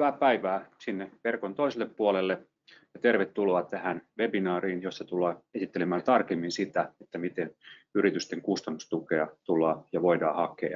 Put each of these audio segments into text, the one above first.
Hyvää päivää sinne verkon toiselle puolelle ja tervetuloa tähän webinaariin, jossa tullaan esittelemään tarkemmin sitä, että miten yritysten kustannustukea tullaan ja voidaan hakea.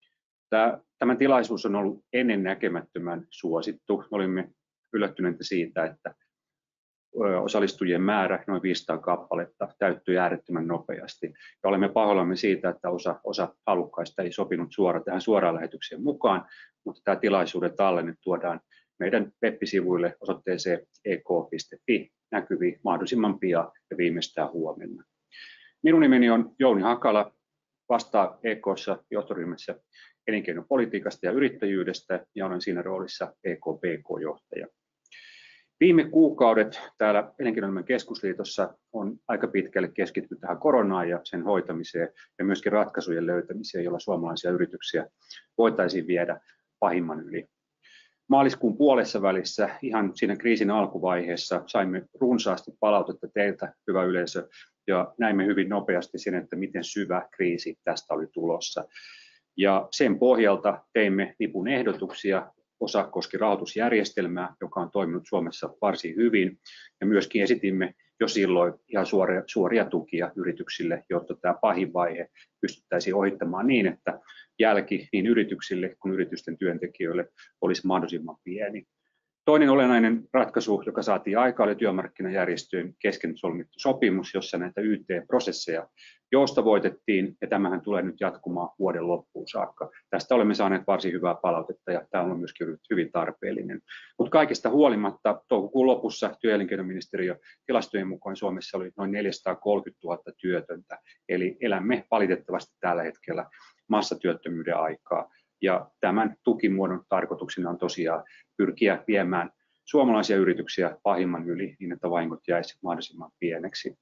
Tämä tilaisuus on ollut ennennäkemättömän suosittu. Olimme yllättyneitä siitä, että osallistujien määrä, noin 500 kappaletta, täyttyi äärettömän nopeasti. Ja olemme pahoillamme siitä, että osa halukkaista ei sopinut tähän suoraan lähetykseen mukaan, mutta tämä tilaisuuden tallenne tuodaan meidän web-sivuille osoitteeseen ek.fi näkyviin mahdollisimman pian ja viimeistään huomenna. Minun nimeni on Jouni Hakala, vastaan EK:ssa johtoryhmässä elinkeinopolitiikasta ja yrittäjyydestä ja olen siinä roolissa EK-PK-johtaja. Viime kuukaudet täällä Elinkeinoelämän keskusliitossa on aika pitkälle keskittynyt tähän koronaan ja sen hoitamiseen ja myöskin ratkaisujen löytämiseen, jolla suomalaisia yrityksiä voitaisiin viedä pahimman yli. Maaliskuun puolessa välissä, ihan siinä kriisin alkuvaiheessa, saimme runsaasti palautetta teiltä, hyvä yleisö, ja näimme hyvin nopeasti sen, että miten syvä kriisi tästä oli tulossa. Ja sen pohjalta teimme nipun ehdotuksia. Osa koski rahoitusjärjestelmää, joka on toiminut Suomessa varsin hyvin, ja myöskin esitimme jo silloin ihan suoria tukia yrityksille, jotta tämä pahin vaihe pystyttäisiin ohittamaan niin, että jälki niin yrityksille kuin yritysten työntekijöille olisi mahdollisimman pieni. Toinen olennainen ratkaisu, joka saatiin aikaan, oli työmarkkinajärjestöjen kesken solmittu sopimus, jossa näitä YT-prosesseja joustavoitettiin, ja tämähän tulee nyt jatkumaan vuoden loppuun saakka. Tästä olemme saaneet varsin hyvää palautetta, ja tämä on myöskin hyvin tarpeellinen. Mutta kaikesta huolimatta toukokuun lopussa työ- ja elinkeinoministeriön tilastojen mukaan Suomessa oli noin 430 000 työtöntä, eli elämme valitettavasti tällä hetkellä massatyöttömyyden aikaa. Ja tämän tukimuodon tarkoituksena on tosiaan pyrkiä viemään suomalaisia yrityksiä pahimman yli niin, että vahingot jäisi mahdollisimman pieneksi.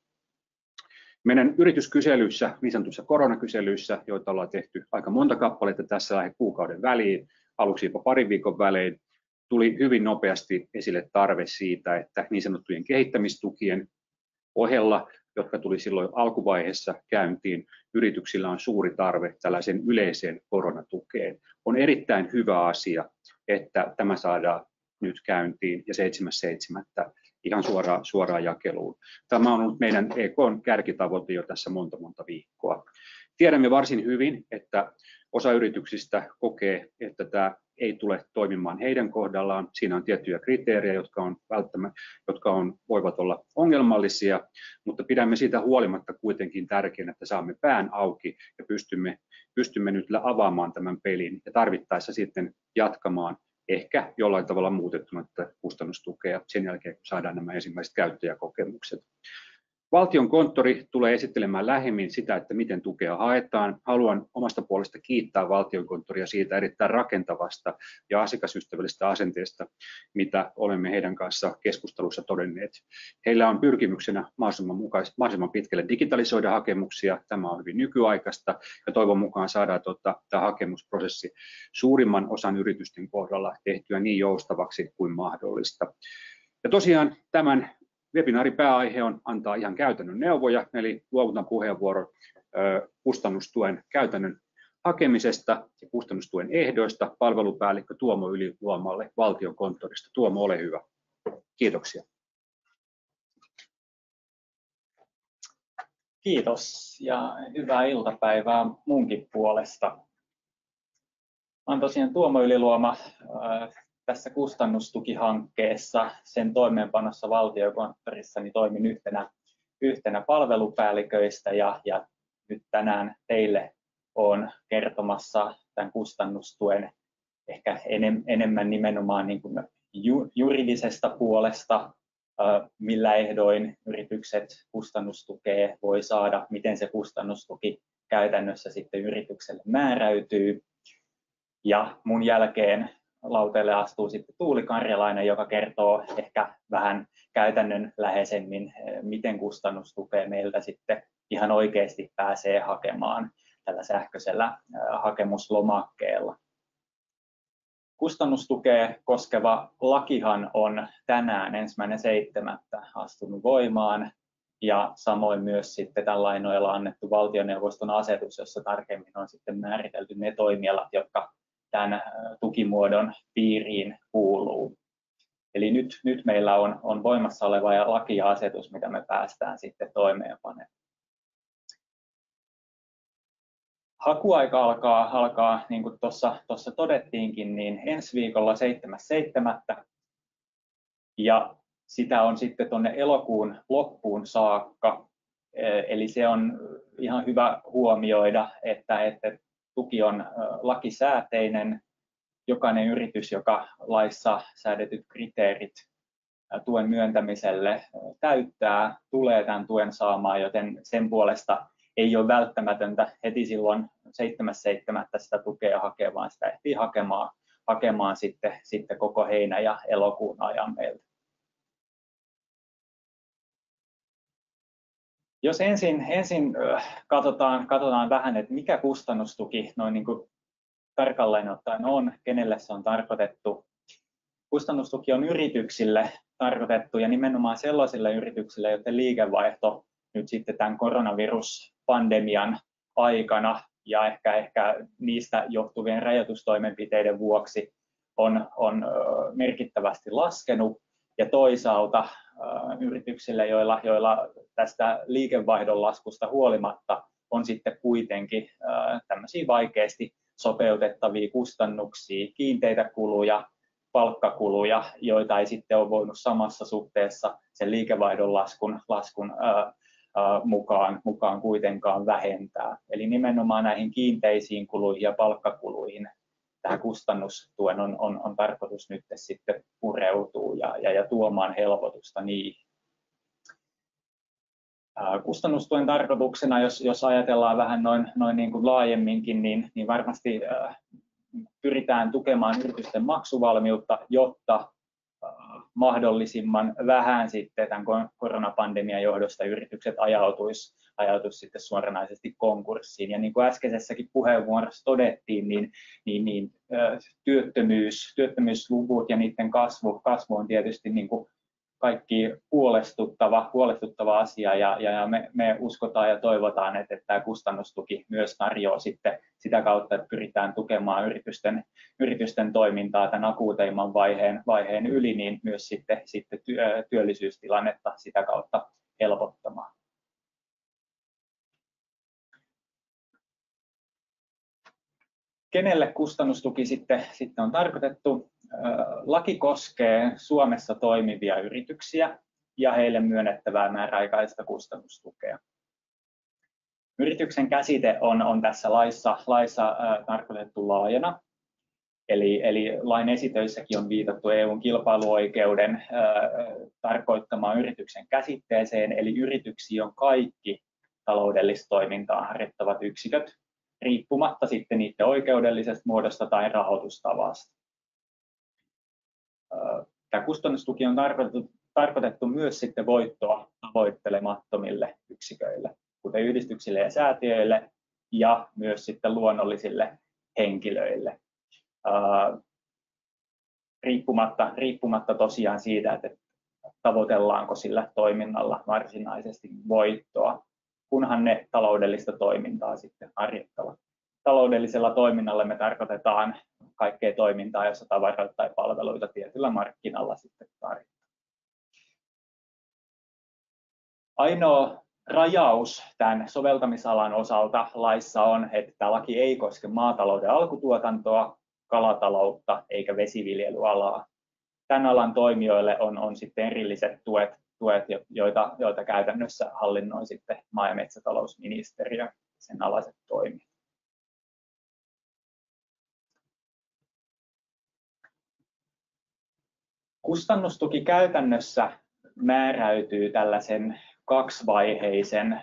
Meidän yrityskyselyissä, niin sanotuissa koronakyselyissä, joita ollaan tehty aika monta kappaletta tässä lähes kuukauden väliin, aluksi jopa parin viikon välein, tuli hyvin nopeasti esille tarve siitä, että niin sanottujen kehittämistukien ohella, jotka tuli silloin alkuvaiheessa käyntiin, yrityksillä on suuri tarve tällaisen yleiseen koronatukeen. On erittäin hyvä asia, että tämä saadaan nyt käyntiin ja 7.7. ihan suoraan jakeluun. Tämä on ollut meidän EK:n kärkitavoite jo tässä monta viikkoa. Tiedämme varsin hyvin, että osa yrityksistä kokee, että tämä ei tule toimimaan heidän kohdallaan. Siinä on tiettyjä kriteerejä, jotka voivat olla ongelmallisia, mutta pidämme siitä huolimatta kuitenkin tärkeänä, että saamme pään auki ja pystymme nyt avaamaan tämän pelin ja tarvittaessa sitten jatkamaan ehkä jollain tavalla muutettuna tätä kustannustukea sen jälkeen, kun saadaan nämä ensimmäiset käyttäjäkokemukset. Valtiokonttori tulee esittelemään lähemmin sitä, että miten tukea haetaan. Haluan omasta puolesta kiittää Valtiokonttoria siitä erittäin rakentavasta ja asiakasystävällisestä asenteesta, mitä olemme heidän kanssa keskustelussa todenneet. Heillä on pyrkimyksenä mahdollisimman pitkälle digitalisoida hakemuksia. Tämä on hyvin nykyaikaista ja toivon mukaan saadaan tämä hakemusprosessi suurimman osan yritysten kohdalla tehtyä niin joustavaksi kuin mahdollista. Ja tosiaan tämän webinaarin pääaihe on antaa ihan käytännön neuvoja, eli luovutan puheenvuoron kustannustuen käytännön hakemisesta ja kustannustuen ehdoista palvelupäällikkö Tuomo Yliluomalle Valtiokonttorista. Tuomo, ole hyvä. Kiitoksia. Kiitos ja hyvää iltapäivää munkin puolesta. Mä olen tosiaan Tuomo Yliluoma. Tässä kustannustukihankkeessa, sen toimeenpanossa Valtiokonttorissa, niin toimin yhtenä palvelupäälliköistä ja nyt tänään teille olen kertomassa tämän kustannustuen ehkä enemmän nimenomaan niin kuin juridisesta puolesta, millä ehdoin yritykset kustannustukea voi saada, miten se kustannustuki käytännössä sitten yritykselle määräytyy. Ja mun jälkeen lauteelle astuu sitten Tuuli Karjalainen, joka kertoo ehkä vähän käytännönläheisemmin, miten kustannustukea meiltä sitten ihan oikeasti pääsee hakemaan tällä sähköisellä hakemuslomakkeella. Kustannustukea koskeva lakihan on tänään 1.7. astunut voimaan ja samoin myös sitten tämän lain nojalla annettu valtioneuvoston asetus, jossa tarkemmin on sitten määritelty ne toimialat, jotka tämän tukimuodon piiriin kuuluu. Eli nyt meillä on voimassa oleva laki ja asetus, mitä me päästään sitten toimeenpanemaan. Hakuaika alkaa niin kuin tuossa todettiinkin, niin ensi viikolla 7.7. ja sitä on sitten tuonne elokuun loppuun saakka. Eli se on ihan hyvä huomioida, että tuki on lakisääteinen. Jokainen yritys, joka laissa säädetyt kriteerit tuen myöntämiselle täyttää, tulee tämän tuen saamaan, joten sen puolesta ei ole välttämätöntä heti silloin 7.7. sitä tukea hakea, vaan sitä ehtii hakemaan sitten koko heinä- ja elokuun ajan meiltä. Jos ensin katsotaan vähän, että mikä kustannustuki noin niin kuin tarkalleen ottaen on, kenelle se on tarkoitettu. Kustannustuki on yrityksille tarkoitettu ja nimenomaan sellaisille yrityksille, joiden liikevaihto nyt sitten tämän koronaviruspandemian aikana ja ehkä niistä johtuvien rajoitustoimenpiteiden vuoksi on merkittävästi laskenut. Ja toisaalta yrityksille, joilla tästä liikevaihdon laskusta huolimatta on sitten kuitenkin tämmöisiä vaikeasti sopeutettavia kustannuksia, kiinteitä kuluja, palkkakuluja, joita ei sitten ole voinut samassa suhteessa sen liikevaihdon laskun mukaan kuitenkaan vähentää. Eli nimenomaan näihin kiinteisiin kuluihin ja palkkakuluihin tähän kustannustuen on tarkoitus nyt sitten pureutua ja tuomaan helpotusta niihin. Kustannustuen tarkoituksena, jos ajatellaan vähän noin niin kuin laajemminkin, niin varmasti pyritään tukemaan yritysten maksuvalmiutta, jotta mahdollisimman vähän sitten tämän koronapandemian johdosta yritykset ajautuisi sitten suoranaisesti konkurssiin. Ja niin kuin äskeisessäkin puheenvuorossa todettiin, niin työttömyysluvut ja niiden kasvu on tietysti niin kuin kaikki huolestuttava asia ja me uskotaan ja toivotaan, että tämä kustannustuki myös tarjoaa sitten sitä kautta, että pyritään tukemaan yritysten toimintaa tämän akuuteimman vaiheen yli, niin myös sitten työllisyystilannetta sitä kautta helpottamaan. Kenelle kustannustuki sitten on tarkoitettu? Laki koskee Suomessa toimivia yrityksiä ja heille myönnettävää määräaikaista kustannustukea. Yrityksen käsite on tässä laissa tarkoitettu laajana. Eli lain esitöissäkin on viitattu EU:n kilpailuoikeuden tarkoittamaan yrityksen käsitteeseen, eli yrityksiä on kaikki taloudellista toimintaa harjoittavat yksiköt, riippumatta sitten niiden oikeudellisesta muodosta tai rahoitustavasta. Tämä kustannustuki on tarkoitettu myös sitten voittoa tavoittelemattomille yksiköille, kuten yhdistyksille ja säätiöille ja myös sitten luonnollisille henkilöille. Riippumatta tosiaan siitä, että tavoitellaanko sillä toiminnalla varsinaisesti voittoa, kunhan ne taloudellista toimintaa sitten harjoittavat. Taloudellisella toiminnalla me tarkoitetaan kaikkea toimintaa, jossa tavaroita tai palveluita tietyllä markkinalla sitten tarjotaan. Ainoa rajaus tämän soveltamisalan osalta laissa on, että tämä laki ei koske maatalouden alkutuotantoa, kalataloutta eikä vesiviljelyalaa. Tämän alan toimijoille on sitten erilliset tuet, joita käytännössä hallinnoi sitten maa- ja metsätalousministeriö sen alaiset toimijat. Kustannustuki käytännössä määräytyy tällaisen kaksivaiheisen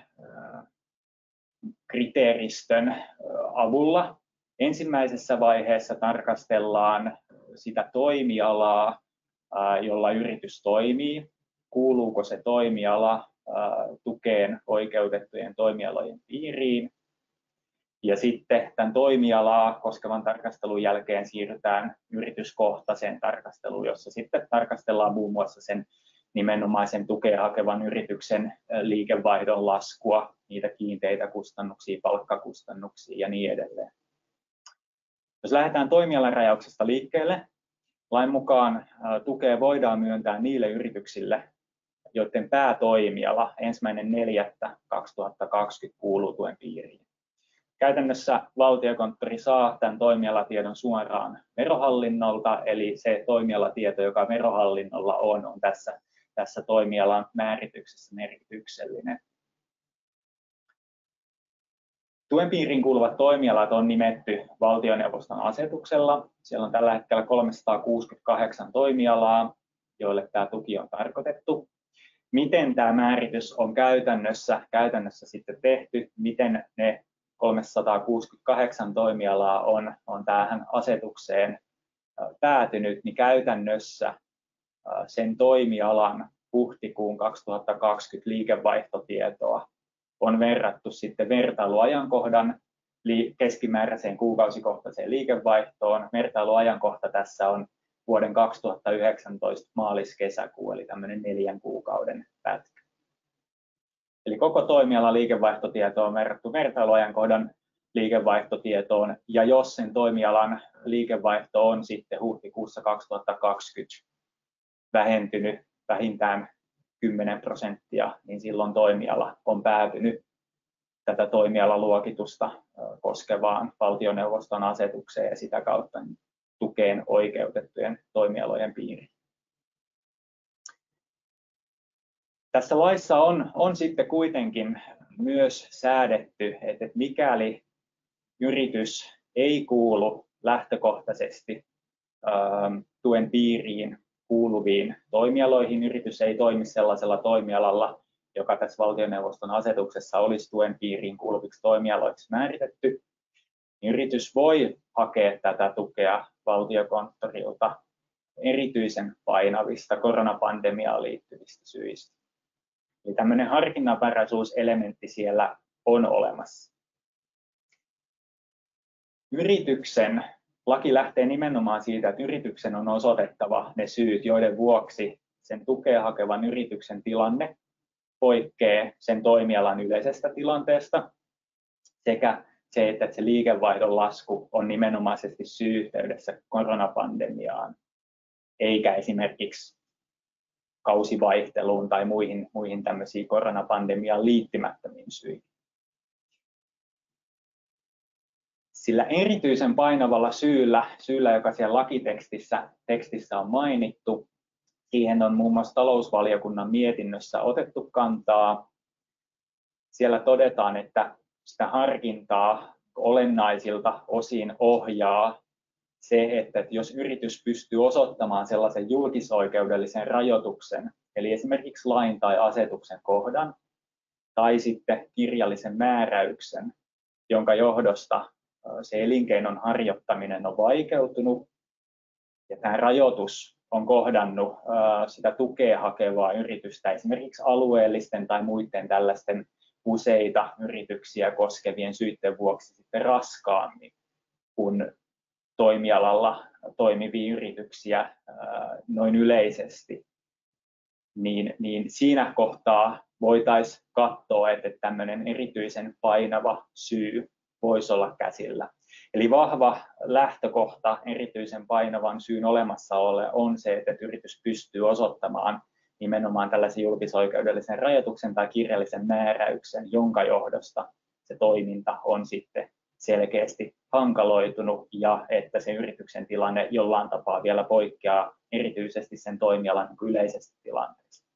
kriteeristön avulla. Ensimmäisessä vaiheessa tarkastellaan sitä toimialaa, jolla yritys toimii. Kuuluuko se toimiala tukeen oikeutettujen toimialojen piiriin. Ja sitten tämän toimialaa koskevan tarkastelun jälkeen siirrytään yrityskohtaiseen tarkasteluun, jossa sitten tarkastellaan muun muassa sen nimenomaisen tukea hakevan yrityksen liikevaihdon laskua, niitä kiinteitä kustannuksia, palkkakustannuksia ja niin edelleen. Jos lähdetään toimialarajauksesta liikkeelle, lain mukaan tukea voidaan myöntää niille yrityksille, joiden päätoimiala 1.4.2020 kuuluu tuen piiriin. Käytännössä Valtiokonttori saa tämän toimialatiedon suoraan Verohallinnolta, eli se toimialatieto, joka Verohallinnolla on tässä toimialan määrityksessä merkityksellinen. Tuen piiriin kuuluvat toimialat on nimetty valtioneuvoston asetuksella. Siellä on tällä hetkellä 368 toimialaa, joille tämä tuki on tarkoitettu. Miten tämä määritys on käytännössä sitten tehty, miten ne 368 toimialaa on tähän asetukseen päätynyt, niin käytännössä sen toimialan huhtikuun 2020 liikevaihtotietoa on verrattu sitten vertailuajankohdan keskimääräiseen kuukausikohtaiseen liikevaihtoon. Vertailuajankohta tässä on vuoden 2019 maalis-kesäkuu, eli tämmöinen 4 kuukauden pätkä. Eli koko toimialan liikevaihtotieto on verrattu vertailuajankohdan liikevaihtotietoon, ja jos sen toimialan liikevaihto on sitten huhtikuussa 2020 vähentynyt vähintään 10%, niin silloin toimiala on päätynyt tätä toimialaluokitusta koskevaan valtioneuvoston asetukseen ja sitä kautta tukeen oikeutettujen toimialojen piiriin. Tässä laissa on sitten kuitenkin myös säädetty, että mikäli yritys ei kuulu lähtökohtaisesti tuen piiriin kuuluviin toimialoihin, yritys ei toimi sellaisella toimialalla, joka tässä valtioneuvoston asetuksessa olisi tuen piiriin kuuluviksi toimialoiksi määritetty, niin yritys voi hakea tätä tukea Valtiokonttorilta erityisen painavista koronapandemiaan liittyvistä syistä. Eli tämmöinen harkinnanvaraisuuselementti siellä on olemassa. Laki lähtee nimenomaan siitä, että yrityksen on osoitettava ne syyt, joiden vuoksi sen tukea hakevan yrityksen tilanne poikkeaa sen toimialan yleisestä tilanteesta, sekä se, että se liikevaihdon lasku on nimenomaisesti syy-yhteydessä koronapandemiaan, eikä esimerkiksi kausivaihteluun tai muihin tämmöisiin koronapandemiaan liittymättömiin syihin. Sillä erityisen painavalla syyllä, joka siellä lakitekstissä on mainittu, siihen on muun muassa talousvaliokunnan mietinnössä otettu kantaa. Siellä todetaan, että sitä harkintaa olennaisilta osin ohjaa se, että jos yritys pystyy osoittamaan sellaisen julkisoikeudellisen rajoituksen, eli esimerkiksi lain tai asetuksen kohdan, tai sitten kirjallisen määräyksen, jonka johdosta se elinkeinon harjoittaminen on vaikeutunut, ja tämä rajoitus on kohdannut sitä tukea hakevaa yritystä esimerkiksi alueellisten tai muiden tällaisten useita yrityksiä koskevien syiden vuoksi sitten raskaammin kuin toimialalla toimivia yrityksiä noin yleisesti, niin siinä kohtaa voitaisiin katsoa, että tämmöinen erityisen painava syy voisi olla käsillä. Eli vahva lähtökohta erityisen painavan syyn olemassaololle on se, että yritys pystyy osoittamaan nimenomaan tällaisen julkisoikeudellisen rajoituksen tai kirjallisen määräyksen, jonka johdosta se toiminta on sitten selkeästi hankaloitunut ja että se yrityksen tilanne jollain tapaa vielä poikkeaa erityisesti sen toimialan yleisestä tilanteesta.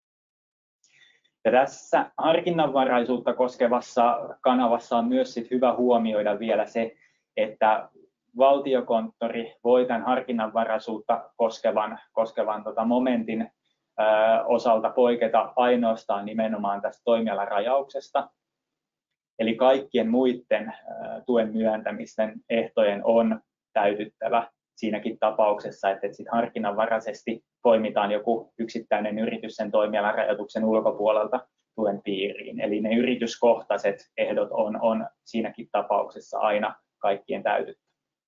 Ja tässä harkinnanvaraisuutta koskevassa kanavassa on myös hyvä huomioida vielä se, että Valtiokonttori voi tämän harkinnanvaraisuutta koskevan momentin osalta poiketa ainoastaan nimenomaan tästä toimialan rajauksesta. Eli kaikkien muiden tuen myöntämisten ehtojen on täytyttävä siinäkin tapauksessa, että harkinnanvaraisesti poimitaan joku yksittäinen yritys sen toimialan rajoituksen ulkopuolelta tuen piiriin. Eli ne yrityskohtaiset ehdot on siinäkin tapauksessa aina kaikkien täytyttävä.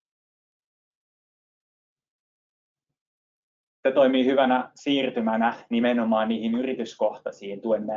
Se toimii hyvänä siirtymänä nimenomaan niihin yrityskohtaisiin tuen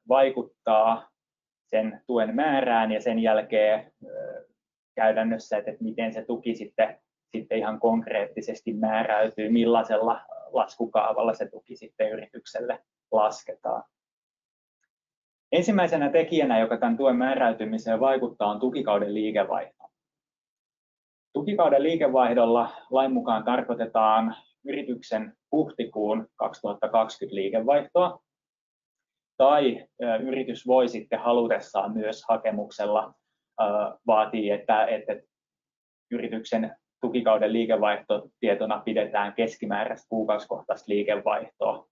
vaikuttaa sen tuen määrään ja sen jälkeen käytännössä, että miten se tuki sitten ihan konkreettisesti määräytyy, millaisella laskukaavalla se tuki sitten yritykselle lasketaan. Ensimmäisenä tekijänä, joka tämän tuen määräytymiseen vaikuttaa, on tukikauden liikevaihto. Tukikauden liikevaihdolla lain mukaan tarkoitetaan yrityksen huhtikuun 2020 liikevaihtoa, tai yritys voi sitten halutessaan myös hakemuksella vaatii, että yrityksen tukikauden liikevaihtotietona pidetään keskimääräistä kuukausikohtaista liikevaihtoa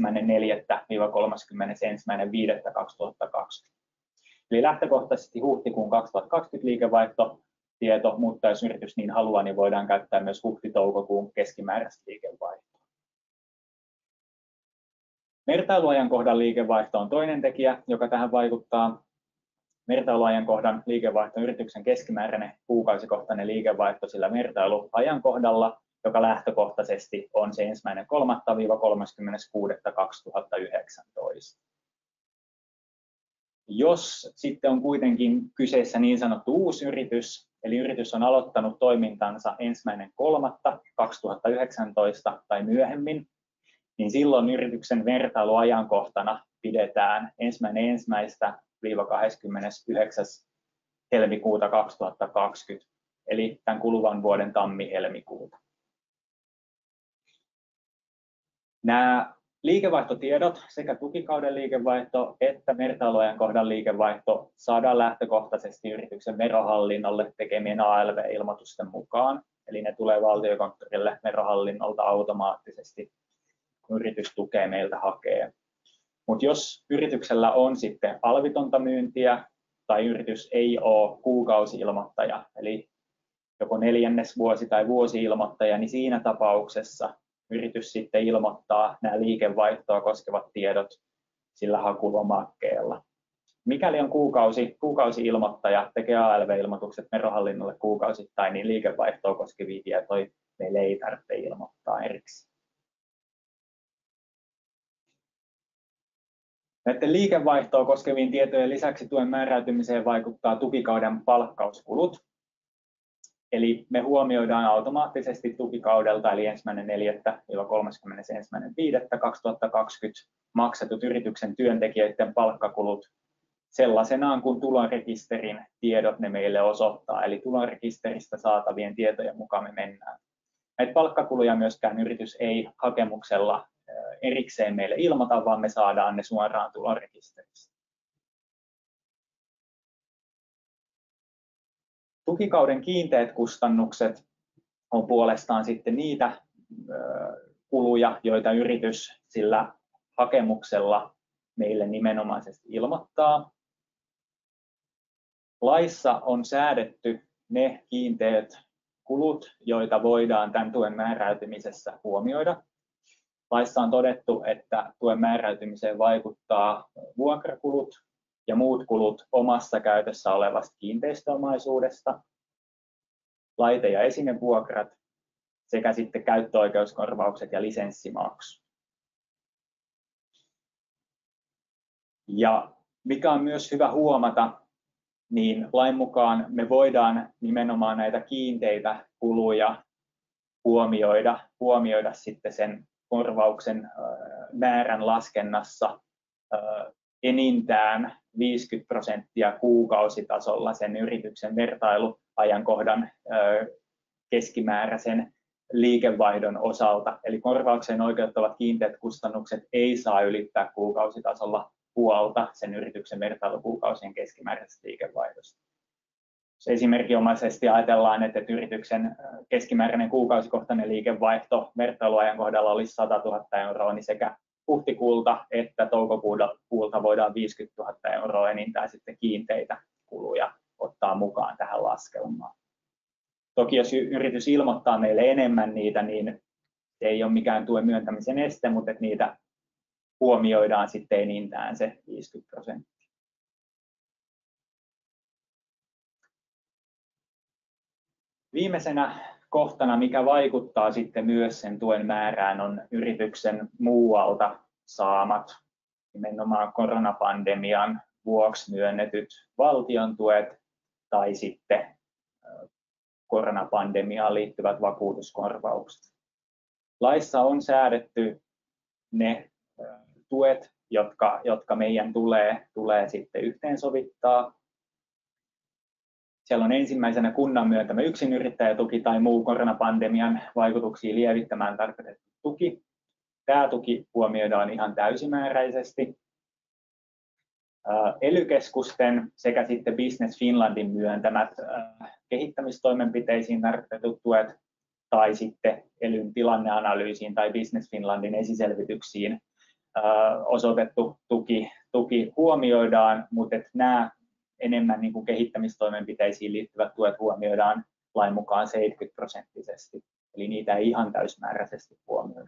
1.4.–31.5.2020. Eli lähtökohtaisesti huhtikuun 2020 liikevaihtotieto, mutta jos yritys niin haluaa, niin voidaan käyttää myös huhti-toukokuun keskimääräistä liikevaihtoa. Vertailuajankohdan liikevaihto on toinen tekijä, joka tähän vaikuttaa. Vertailuajankohdan liikevaihto on yrityksen keskimääräinen kuukausikohtainen liikevaihto sillä vertailuajankohdalla, joka lähtökohtaisesti on se 1.3.–30.6.2019. Jos sitten on kuitenkin kyseessä niin sanottu uusi yritys, eli yritys on aloittanut toimintansa 1.3.2019 tai myöhemmin, niin silloin yrityksen vertailuajankohtana pidetään 1.1.–29. helmikuuta 2020, eli tämän kuluvan vuoden tammi-helmikuuta. Nämä liikevaihtotiedot, sekä tukikauden liikevaihto että vertailuajankohdan liikevaihto, saadaan lähtökohtaisesti yrityksen verohallinnolle tekemien ALV-ilmoitusten mukaan, eli ne tulee Valtiokonttorille verohallinnolta automaattisesti, kun yritystukea meiltä hakee. Mutta jos yrityksellä on sitten alvitonta myyntiä tai yritys ei ole kuukausi-ilmoittaja, eli joko neljännesvuosi- tai vuosi-ilmoittaja, niin siinä tapauksessa yritys sitten ilmoittaa nämä liikevaihtoa koskevat tiedot sillä hakulomakkeella. Mikäli on kuukausi-ilmoittaja, tekee ALV-ilmoitukset verohallinnolle kuukausittain, niin liikevaihtoa koskevia tietoja meille ei tarvitse ilmoittaa erikseen. Näiden liikevaihtoa koskevien tietojen lisäksi tuen määräytymiseen vaikuttaa tukikauden palkkauskulut. Eli me huomioidaan automaattisesti tukikaudelta eli 1.4.–31.5.2020 maksetut yrityksen työntekijöiden palkkakulut sellaisenaan, kun tulorekisterin tiedot ne meille osoittaa. Eli tulorekisteristä saatavien tietojen mukaan me mennään. Näitä palkkakuluja myöskään yritys ei hakemuksella erikseen meille ilmoita, vaan me saadaan ne suoraan tulorekisteristä. Tukikauden kiinteät kustannukset on puolestaan sitten niitä kuluja, joita yritys sillä hakemuksella meille nimenomaisesti ilmoittaa. Laissa on säädetty ne kiinteät kulut, joita voidaan tämän tuen määräytymisessä huomioida. Laissa on todettu, että tuen määräytymiseen vaikuttaa vuokrakulut ja muut kulut omassa käytössä olevasta kiinteistöomaisuudesta, laite- ja esinevuokrat sekä sitten käyttöoikeuskorvaukset ja lisenssimaksu. Ja mikä on myös hyvä huomata, niin lain mukaan me voidaan nimenomaan näitä kiinteitä kuluja huomioida sitten sen korvauksen määrän laskennassa enintään 50% kuukausitasolla sen yrityksen vertailuajankohdan keskimääräisen liikevaihdon osalta. Eli korvaukseen oikeuttavat kiinteät kustannukset ei saa ylittää kuukausitasolla puolta sen yrityksen vertailukuukausien keskimääräisestä liikevaihdosta. Jos esimerkinomaisesti ajatellaan, että yrityksen keskimääräinen kuukausikohtainen liikevaihto vertailuajankohdalla olisi 100 000 euroa, niin sekä huhtikuulta että toukokuulta voidaan 50 000 euroa enintään sitten kiinteitä kuluja ottaa mukaan tähän laskelmaan. Toki jos yritys ilmoittaa meille enemmän niitä, niin se ei ole mikään tuen myöntämisen este, mutta että niitä huomioidaan sitten enintään se 50%. Viimeisenä kohtana, mikä vaikuttaa sitten myös sen tuen määrään, on yrityksen muualta saamat nimenomaan koronapandemian vuoksi myönnetyt valtion tuet tai sitten koronapandemiaan liittyvät vakuutuskorvaukset. Laissa on säädetty ne tuet, jotka meidän tulee sitten yhteensovittaa. Siellä on ensimmäisenä kunnan myöntämä yksinyrittäjätuki tai muu koronapandemian vaikutuksia lievittämään tarkoitettu tuki. Tämä tuki huomioidaan ihan täysimääräisesti. ELY-keskusten sekä sitten Business Finlandin myöntämät kehittämistoimenpiteisiin tarkoitetut tuet tai sitten ELYn tilanneanalyysiin tai Business Finlandin esiselvityksiin osoitettu tuki huomioidaan, mutta nämä enemmän niin kuin kehittämistoimenpiteisiin liittyvät tuet huomioidaan lain mukaan 70%, eli niitä ei ihan täysmääräisesti huomioida.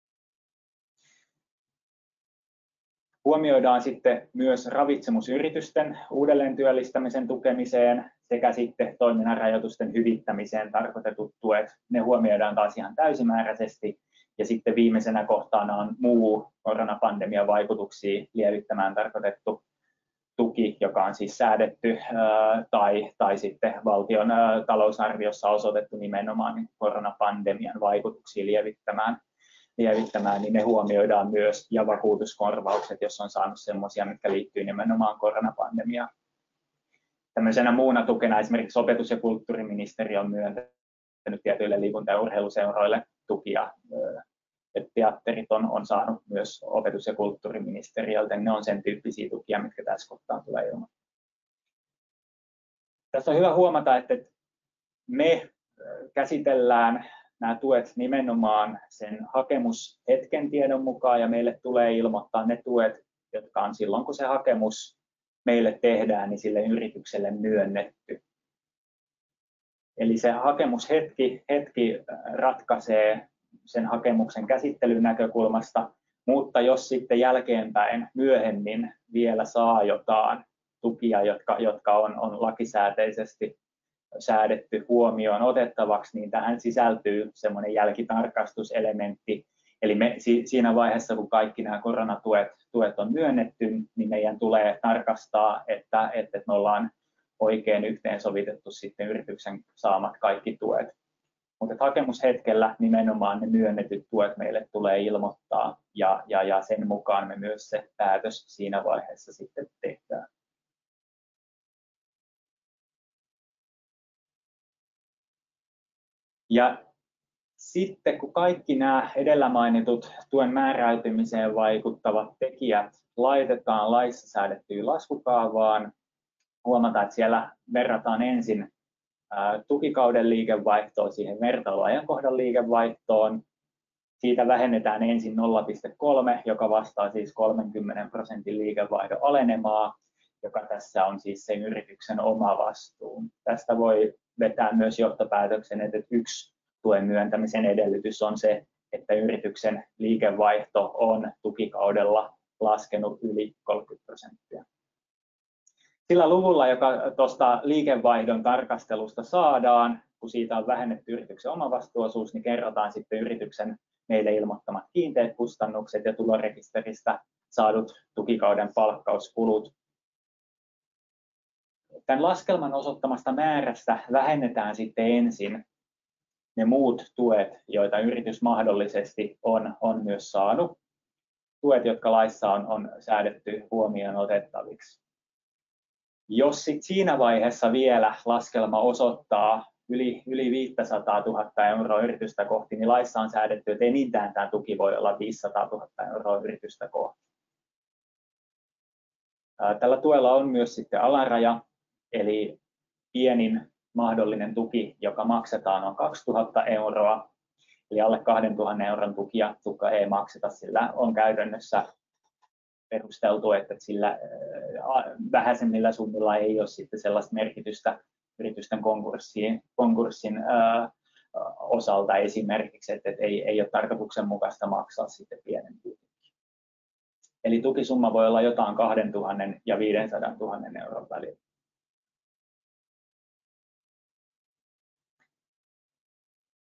Huomioidaan sitten myös ravitsemusyritysten uudelleentyöllistämisen tukemiseen sekä sitten toiminnan rajoitusten hyvittämiseen tarkoitetut tuet. Ne huomioidaan taas ihan täysimääräisesti. Ja sitten viimeisenä kohtana on muu koronapandemian vaikutuksia lievittämään tarkoitettu tuki, joka on siis säädetty tai sitten valtion talousarviossa osoitettu nimenomaan koronapandemian vaikutuksia lievittämään, niin ne huomioidaan myös, ja vakuutuskorvaukset, jos on saanut sellaisia, mitkä liittyy nimenomaan koronapandemiaan. Tämmöisenä muuna tukena esimerkiksi opetus- ja kulttuuriministeriö on myöntänyt tietyille liikunta- ja urheiluseuroille tukia. Teatterit on saanut myös opetus- ja kulttuuriministeriöltä, ne on sen tyyppisiä tukia, mitkä tässä kohtaa tulee ilman. Tässä on hyvä huomata, että me käsitellään nämä tuet nimenomaan sen hakemushetken tiedon mukaan, ja meille tulee ilmoittaa ne tuet, jotka on silloin, kun se hakemus meille tehdään, niin sille yritykselle myönnetty. Eli se hakemushetki ratkaisee sen hakemuksen käsittelyn näkökulmasta, mutta jos sitten jälkeenpäin myöhemmin vielä saa jotain tukia, jotka on lakisääteisesti säädetty huomioon otettavaksi, niin tähän sisältyy semmoinen jälkitarkastuselementti. Eli siinä vaiheessa, kun kaikki nämä koronatuet on myönnetty, niin meidän tulee tarkastaa, että me ollaan oikein yhteensovitettu sitten yrityksen saamat kaikki tuet. Mutta hakemushetkellä nimenomaan ne myönnetyt tuet meille tulee ilmoittaa, ja sen mukaan me myös se päätös siinä vaiheessa sitten tehdään. Ja sitten kun kaikki nämä edellä mainitut tuen määräytymiseen vaikuttavat tekijät laitetaan laissa säädettyyn laskukaavaan, huomataan, että siellä verrataan ensin tukikauden liikevaihtoa siihen vertailuajankohdan liikevaihtoon. Siitä vähennetään ensin 0,3, joka vastaa siis 30% liikevaihdon alenemaa, joka tässä on siis sen yrityksen oma vastuu. Tästä voi vetää myös johtopäätöksen, että yksi tuen myöntämisen edellytys on se, että yrityksen liikevaihto on tukikaudella laskenut yli 30%. Sillä luvulla, joka tuosta liikevaihdon tarkastelusta saadaan, kun siitä on vähennetty yrityksen omavastuuosuus, niin kerrotaan sitten yrityksen meille ilmoittamat kiinteät kustannukset ja tulorekisteristä saadut tukikauden palkkauskulut. Tämän laskelman osoittamasta määrästä vähennetään sitten ensin ne muut tuet, joita yritys mahdollisesti on myös saanut. Tuet, jotka laissa on säädetty huomioon otettaviksi. Jos siinä vaiheessa vielä laskelma osoittaa yli 500 000 euroa yritystä kohti, niin laissa on säädetty, että enintään tämä tuki voi olla 500 000 euroa yritystä kohti. Tällä tuella on myös sitten alaraja, eli pienin mahdollinen tuki, joka maksetaan, on 2 000 euroa, eli alle 2 000 euron tukia ei makseta, sillä on käytännössä perusteltu, että sillä vähäisemmillä summilla ei ole sitten sellaista merkitystä yritysten konkurssin osalta esimerkiksi, että ei ole tarkoituksenmukaista maksaa sitten pienempi tuki. Eli tukisumma voi olla jotain 2 000 ja 500 000 euron välillä.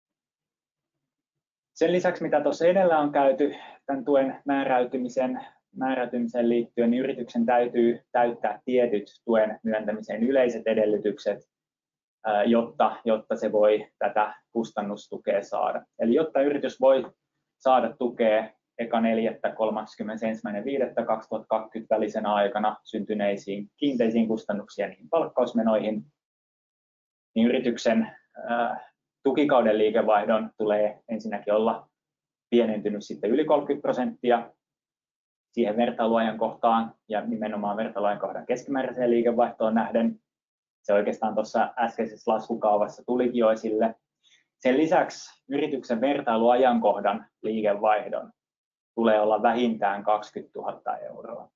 Sen lisäksi, mitä tuossa edellä on käyty tämän tuen määräytymisen määräytymiseen liittyen, niin yrityksen täytyy täyttää tietyt tuen myöntämisen yleiset edellytykset, jotta se voi tätä kustannustukea saada. Eli jotta yritys voi saada tukea eka 4.–31.5.2020 välisenä aikana syntyneisiin kiinteisiin kustannuksiin ja niihin palkkausmenoihin, niin yrityksen tukikauden liikevaihdon tulee ensinnäkin olla pienentynyt sitten yli 30% siihen vertailuajankohtaan ja nimenomaan vertailuajankohdan keskimääräiseen liikevaihtoon nähden. Se oikeastaan tuossa äskeisessä laskukaavassa tulikin jo esille. Sen lisäksi yrityksen vertailuajankohdan liikevaihdon tulee olla vähintään 20 000 euroa.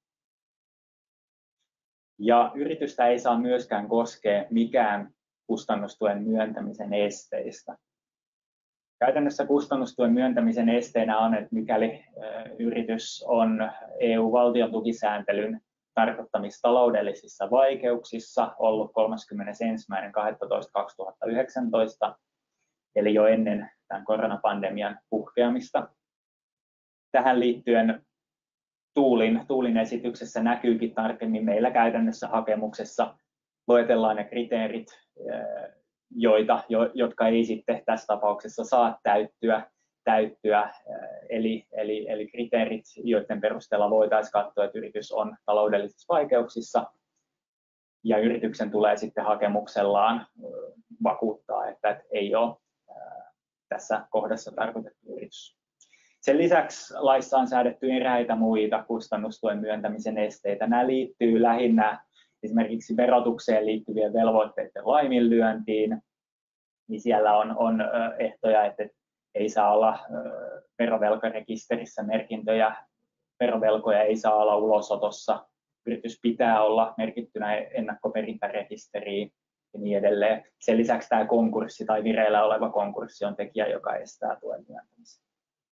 Ja yritystä ei saa myöskään koskea mikään kustannustuen myöntämisen esteistä. Käytännössä kustannustuen myöntämisen esteenä on, että mikäli yritys on EU-valtion tukisääntelyn tarkoittamissa taloudellisissa vaikeuksissa ollut 31.12.2019, eli jo ennen tämän koronapandemian puhkeamista. Tähän liittyen Tuulin esityksessä näkyykin tarkemmin meillä käytännössä hakemuksessa luetellaan ne kriteerit, jotka ei sitten tässä tapauksessa saa täyttyä eli kriteerit, joiden perusteella voitaisiin katsoa, että yritys on taloudellisissa vaikeuksissa ja yrityksen tulee sitten hakemuksellaan vakuuttaa, että ei ole tässä kohdassa tarkoitettu yritys. Sen lisäksi laissa on säädetty eräitä muita kustannustuen myöntämisen esteitä. Nämä liittyy lähinnä esimerkiksi verotukseen liittyvien velvoitteiden laiminlyöntiin, niin siellä on ehtoja, että ei saa olla verovelkarekisterissä merkintöjä, verovelkoja ei saa olla ulosotossa, yritys pitää olla merkittynä ennakkoperintärekisteriin ja niin edelleen. Sen lisäksi tämä konkurssi tai vireillä oleva konkurssi on tekijä, joka estää tuen myöntämisen.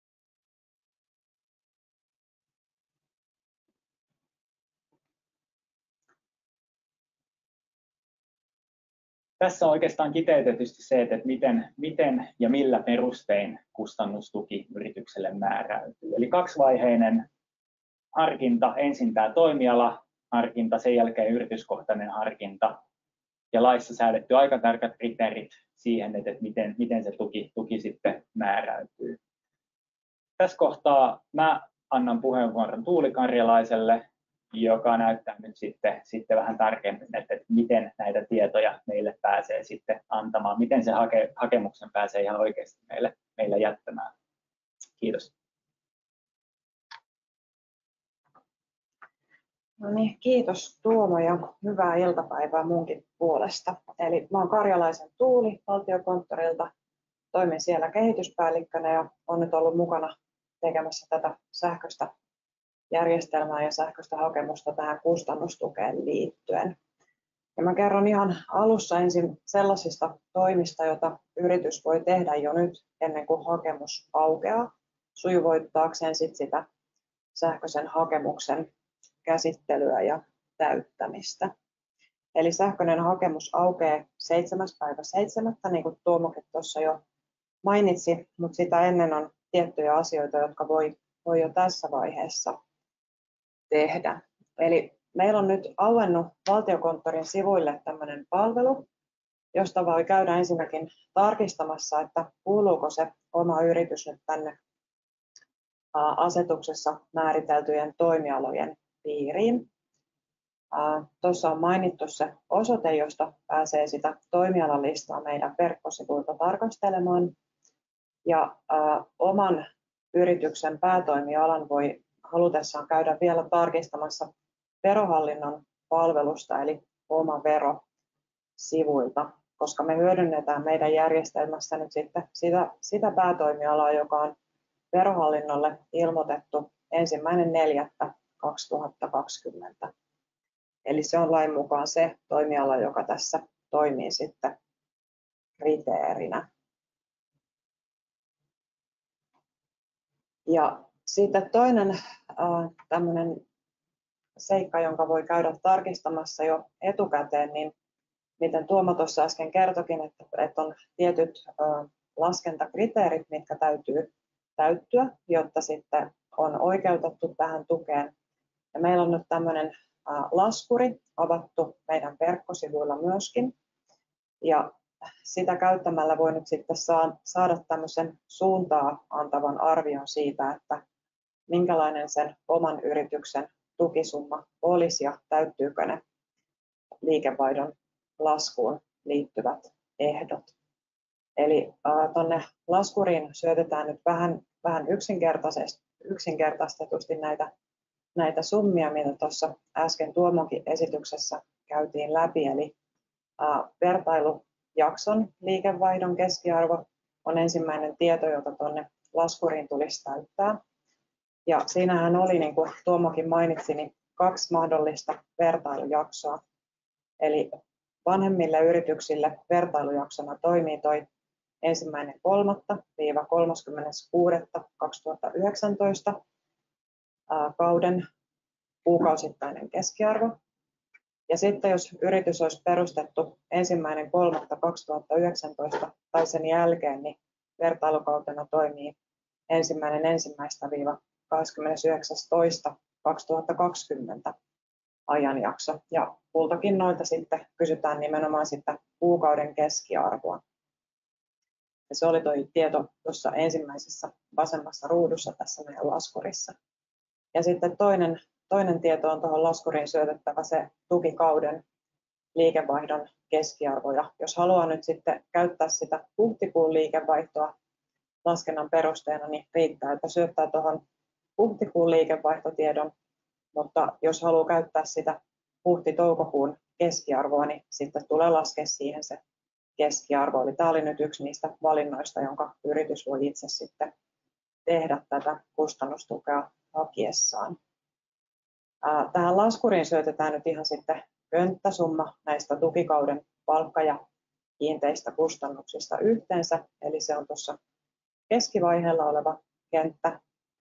Tässä on oikeastaan kiteytetysti se, että miten ja millä perustein kustannustuki yritykselle määräytyy. Eli kaksivaiheinen harkinta, ensin tämä toimialaharkinta, sen jälkeen yrityskohtainen harkinta ja laissa säädetty aika tarkat kriteerit siihen, että miten se tuki sitten määräytyy. Tässä kohtaa mä annan puheenvuoron Tuuli Karjalaiselle, joka näyttää nyt sitten vähän tarkemmin, että miten näitä tietoja meille pääsee sitten antamaan, miten se hakemuksen pääsee ihan oikeasti meille jättämään. Kiitos. No niin, kiitos Tuomo ja hyvää iltapäivää munkin puolesta. Eli mä oon Karjalaisen Tuuli Valtiokonttorilta, toimin siellä kehityspäällikkönä ja olen nyt ollut mukana tekemässä tätä sähköistä järjestelmää ja sähköistä hakemusta tähän kustannustukeen liittyen. Ja mä kerron ihan alussa ensin sellaisista toimista, joita yritys voi tehdä jo nyt ennen kuin hakemus aukeaa, sujuvoittaakseen sitä sähköisen hakemuksen käsittelyä ja täyttämistä. Eli sähköinen hakemus aukeaa 7.7. niin kuin Tuomokin tuossa jo mainitsi, mutta sitä ennen on tiettyjä asioita, jotka voi jo tässä vaiheessa tehdä. Eli meillä on nyt auennut Valtiokonttorin sivuille tämmöinen palvelu, josta voi käydä ensinnäkin tarkistamassa, että kuuluuko se oma yritys nyt tänne asetuksessa määriteltyjen toimialojen piiriin. Tuossa on mainittu se osoite, josta pääsee sitä toimialalistaa meidän verkkosivuilta tarkastelemaan. Ja oman yrityksen päätoimialan voi halutessaan käydä vielä tarkistamassa Verohallinnon palvelusta eli Oma Vero-sivuilta, koska me hyödynnetään meidän järjestelmässä nyt sitten sitä päätoimialaa, joka on Verohallinnolle ilmoitettu 1.4.2020. Eli se on lain mukaan se toimiala, joka tässä toimii sitten kriteerinä. Ja sitten toinen tämmöinen seikka, jonka voi käydä tarkistamassa jo etukäteen, niin miten Tuomo tuossa äsken kertoikin, että on tietyt laskentakriteerit, mitkä täytyy täyttyä, jotta sitten on oikeutettu tähän tukeen, Ja meillä on nyt tämmöinen laskuri avattu meidän verkkosivuilla myöskin. Ja sitä käyttämällä voi nyt sitten saada tämmöisen suuntaa antavan arvion siitä, että minkälainen sen oman yrityksen tukisumma olisi ja täyttyykö ne liikevaihdon laskuun liittyvät ehdot. Eli tuonne laskuriin syötetään nyt vähän yksinkertaistetusti näitä summia, mitä tuossa äsken Tuomonkin esityksessä käytiin läpi. Eli vertailujakson liikevaihdon keskiarvo on ensimmäinen tieto, jota tuonne laskuriin tulisi täyttää. Ja siinähän oli, niin kuin Tuomokin mainitsi, niin 2 mahdollista vertailujaksoa. Eli vanhemmille yrityksille vertailujaksona toimii toi 1.3.–30.6.2019 kauden kuukausittainen keskiarvo. Ja sitten jos yritys olisi perustettu 1.3.2019 tai sen jälkeen, niin vertailukautena toimii 1.1.–29.2.2020 ajanjakso. Ja kultakin noilta sitten kysytään nimenomaan sitä kuukauden keskiarvoa. Ja se oli tuo tieto tuossa ensimmäisessä vasemmassa ruudussa tässä meidän laskurissa. Ja sitten toinen tieto on tuohon laskuriin syötettävä se tukikauden liikevaihdon keskiarvo. Ja jos haluaa nyt sitten käyttää sitä huhtikuun liikevaihtoa laskennan perusteena, niin riittää, että syöttää tuohon huhtikuun liikevaihtotiedon. Mutta jos haluaa käyttää sitä huhti-toukokuun keskiarvoa, niin sitten tulee laskea siihen se keskiarvo. Eli tämä oli nyt yksi niistä valinnoista, jonka yritys voi itse sitten tehdä tätä kustannustukea hakiessaan. Tähän laskuriin syötetään nyt ihan sitten könttäsumma näistä tukikauden palkka- ja kiinteistä kustannuksista yhteensä. Eli se on tuossa keskivaiheella oleva kenttä.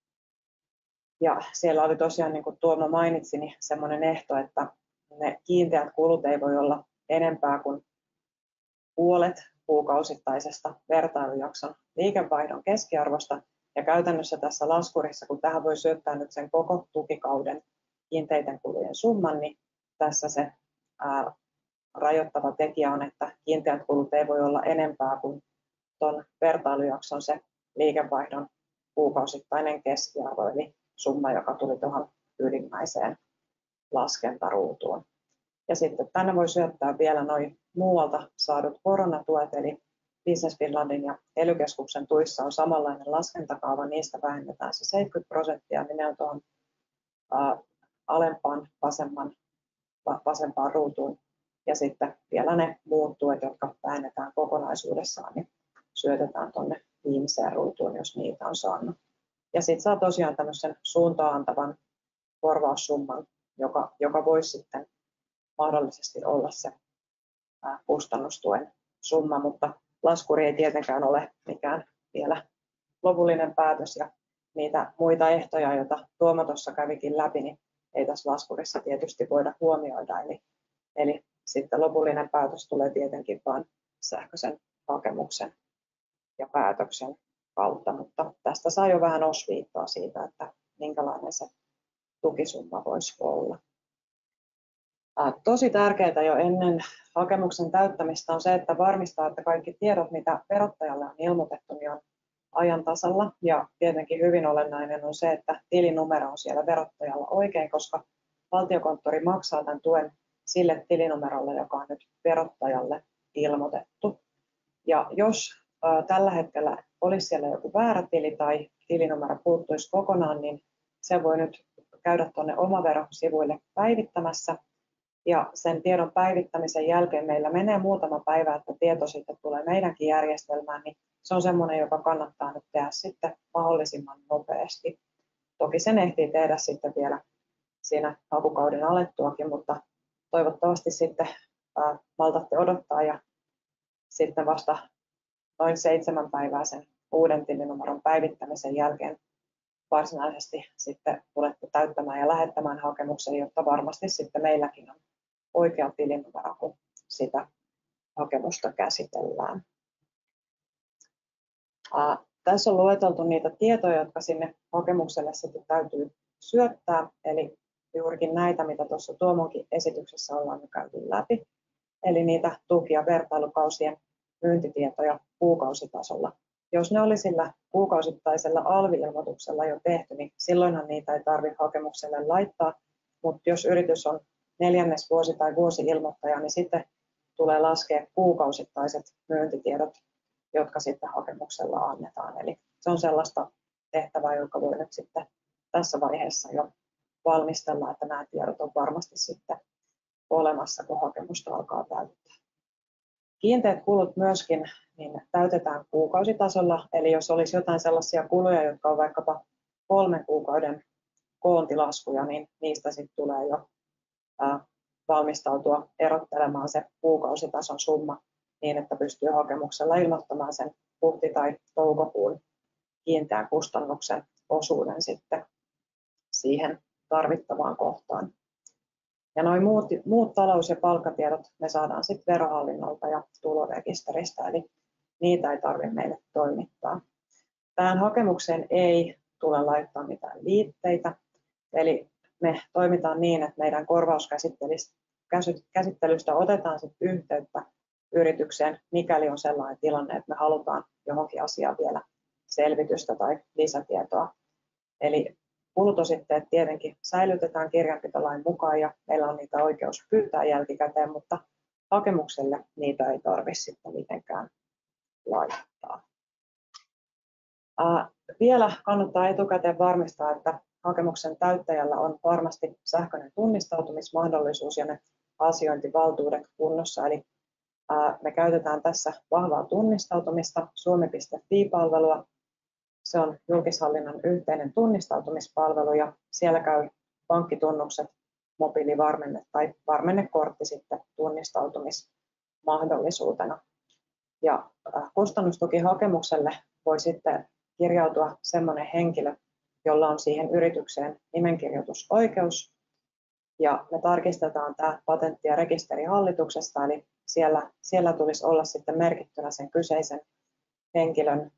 Ja siellä oli tosiaan, niin kuin Tuomo mainitsi, niin semmoinen ehto, että ne kiinteät kulut ei voi olla enempää kuin puolet kuukausittaisesta vertailujakson liikevaihdon keskiarvosta. Ja käytännössä tässä laskurissa, kun tähän voi syöttää nyt sen koko tukikauden kiinteiden kulujen summan, niin tässä se rajoittava tekijä on, että kiinteät kulut ei voi olla enempää kuin tuon vertailujakson se liikevaihdon kuukausittainen keskiarvo, eli summa, joka tuli tuohon ylimmäiseen laskentaruutuun. Ja sitten tänne voi syöttää vielä noin muualta saadut koronatuet, eli Business Finlandin ja ELY-keskuksen tuissa on samanlainen laskentakaava, niistä vähennetään se 70%, niin ne on tuohon alempaan vasempaan ruutuun. Ja sitten vielä ne muut tuet, jotka vähennetään kokonaisuudessaan, niin syötetään tuonne viimeiseen ruutuun, jos niitä on saanut. Ja sitten saa tosiaan tämmöisen suuntaan antavan korvaussumman, joka voisi sitten mahdollisesti olla se kustannustuen summa, mutta laskuri ei tietenkään ole mikään vielä lopullinen päätös, ja niitä muita ehtoja, joita Tuomo tuossa kävikin läpi, niin ei tässä laskurissa tietysti voida huomioida, eli sitten lopullinen päätös tulee tietenkin vain sähköisen hakemuksen ja päätöksen kautta, mutta tästä saa jo vähän osviittaa siitä, että minkälainen se tukisumma voisi olla. Tosi tärkeää jo ennen hakemuksen täyttämistä on se, että varmistaa, että kaikki tiedot, mitä verottajalle on ilmoitettu, niin on ajan tasalla. Ja tietenkin hyvin olennainen on se, että tilinumero on siellä verottajalla oikein, koska Valtiokonttori maksaa tämän tuen sille tilinumerolle, joka on nyt verottajalle ilmoitettu. Ja jos tällä hetkellä olisi siellä joku väärä tili tai tilinumero puuttuisi kokonaan, niin se voi nyt käydä tuonne Omavero-sivuille päivittämässä. Ja sen tiedon päivittämisen jälkeen meillä menee muutama päivä, että tieto sitten tulee meidänkin järjestelmään, niin se on semmoinen, joka kannattaa nyt tehdä sitten mahdollisimman nopeasti. Toki sen ehtii tehdä sitten vielä siinä hakukauden alettuakin, mutta toivottavasti sitten maltatte odottaa ja sitten vasta noin 7 päivää sen uuden tilinumeron päivittämisen jälkeen varsinaisesti sitten tulette täyttämään ja lähettämään hakemuksen, jotta varmasti sitten meilläkin on oikea tilinumero, kun sitä hakemusta käsitellään. Tässä on lueteltu niitä tietoja, jotka sinne hakemukselle sitten täytyy syöttää, eli juurikin näitä, mitä tuossa Tuomonkin esityksessä ollaan jo käyty läpi, eli niitä tuki- ja vertailukausien myyntitietoja kuukausitasolla. Jos ne oli sillä kuukausittaisella alvi-ilmoituksella jo tehty, niin silloinhan niitä ei tarvitse hakemukselle laittaa, mutta jos yritys on neljännesvuosi- tai vuosi-ilmoittaja, niin sitten tulee laskea kuukausittaiset myyntitiedot, jotka sitten hakemuksella annetaan. Eli se on sellaista tehtävää, joka voi nyt sitten tässä vaiheessa jo valmistella, että nämä tiedot on varmasti sitten olemassa, kun hakemusta alkaa täyttää. Kiinteät kulut myöskin niin täytetään kuukausitasolla, eli jos olisi jotain sellaisia kuluja, jotka on vaikkapa 3 kuukauden koontilaskuja, niin niistä sitten tulee jo valmistautua erottelemaan se kuukausitason summa niin, että pystyy hakemuksella ilmoittamaan sen huhti- tai toukokuun kiinteän kustannuksen osuuden sitten siihen tarvittavaan kohtaan. Ja nuo muut talous- ja palkkatiedot me saadaan sitten Verohallinnolta ja tulorekisteristä, eli niitä ei tarvitse meille toimittaa. Tähän hakemukseen ei tule laittaa mitään liitteitä, eli me toimitaan niin, että meidän korvauskäsittelystä otetaan sitten yhteyttä yritykseen, mikäli on sellainen tilanne, että me halutaan johonkin asiaan vielä selvitystä tai lisätietoa. Eli kulutositteet tietenkin säilytetään kirjanpitolain mukaan ja meillä on niitä oikeus pyytää jälkikäteen, mutta hakemukselle niitä ei tarvitse sitten mitenkään laittaa. Vielä kannattaa etukäteen varmistaa, että hakemuksen täyttäjällä on varmasti sähköinen tunnistautumismahdollisuus ja ne asiointivaltuudet kunnossa. Eli me käytetään tässä vahvaa tunnistautumista, suomi.fi-palvelua. Se on julkishallinnon yhteinen tunnistautumispalvelu ja siellä käy pankkitunnukset, mobiilivarmenne tai varmennekortti sitten tunnistautumismahdollisuutena. Ja kustannustukihakemukselle voi sitten kirjautua sellainen henkilö, jolla on siihen yritykseen nimenkirjoitusoikeus. Ja me tarkistetaan tämä patentti- ja rekisterihallituksesta, eli siellä tulisi olla sitten merkittynä sen kyseisen henkilön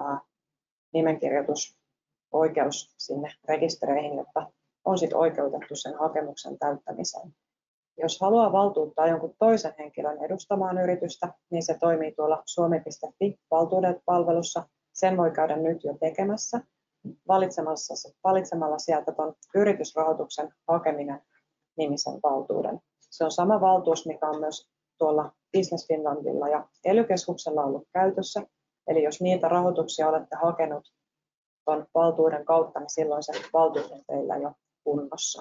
nimenkirjoitusoikeus sinne rekistereihin, jotta on sitten oikeutettu sen hakemuksen täyttämiseen. Jos haluaa valtuuttaa jonkun toisen henkilön edustamaan yritystä, niin se toimii tuolla suomi.fi-valtuudet-palvelussa. Sen voi käydä nyt jo tekemässä valitsemalla sieltä tuon yritysrahoituksen hakeminen nimisen valtuuden. Se on sama valtuus, mikä on myös tuolla Business Finlandilla ja ELY-keskuksella ollut käytössä. Eli jos niitä rahoituksia olette hakenut tuon valtuuden kautta, niin silloin se valtuus on teillä jo kunnossa.